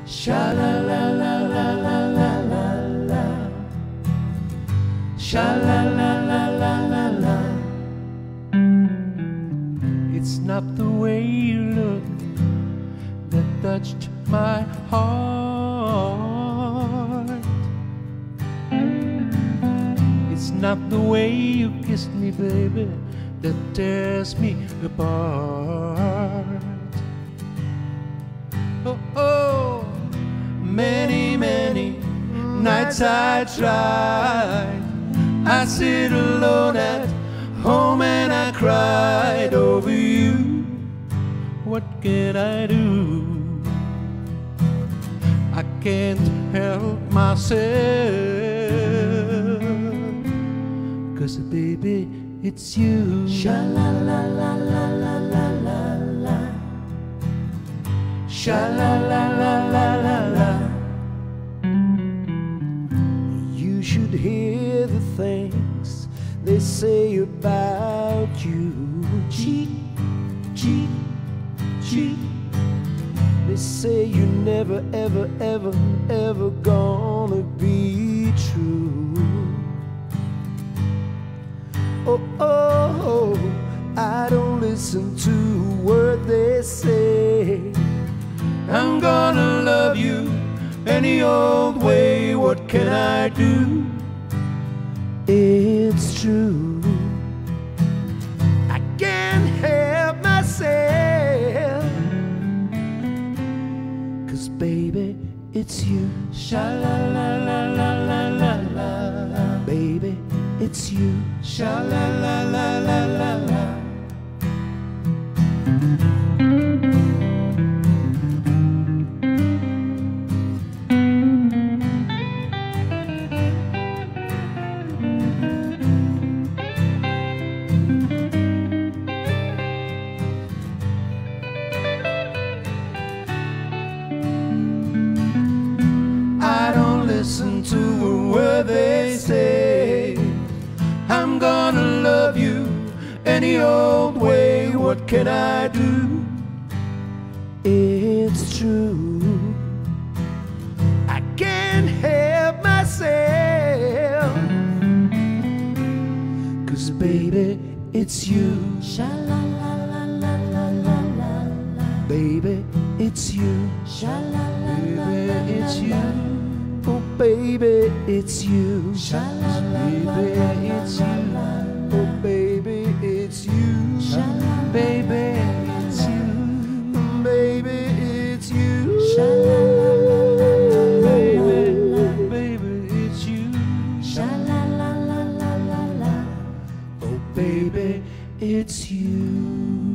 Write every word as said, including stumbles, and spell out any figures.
Sha la la la la la la la la. Sha la la la la la la. It's not the way you look that touched my heart. It's not the way you kissed me, baby, that tears me apart. Oh, oh, many, many nights I tried. I sit alone at home and I cried over you. What can I do? I can't help myself, 'cause baby, it's you. Sha la la la la la la la la. Sha la la la la la la. You should hear the things they say about you. Cheat, cheat, cheat. They say you're never, ever, ever, ever gonna be true. Oh, oh, oh, I don't listen to a word they say. I'm gonna love you any old way. What can I do? It's true. I can't help myself, 'cause baby, it's you. Sha la la la la la la la la. Baby, it's you. Sha la la la la la la. Listen to a word they say. I'm gonna love you any old way. What can I do? It's true. I can't help myself, 'cause baby, it's you. Sha la la la la la la la. Baby, it's you. Sha la la la la. Baby, it's you. Oh baby, it's you. Baby, it's you. Oh baby, it's you. Baby, it's you. Baby, it's you. Baby, baby, it's you. Oh baby, it's you.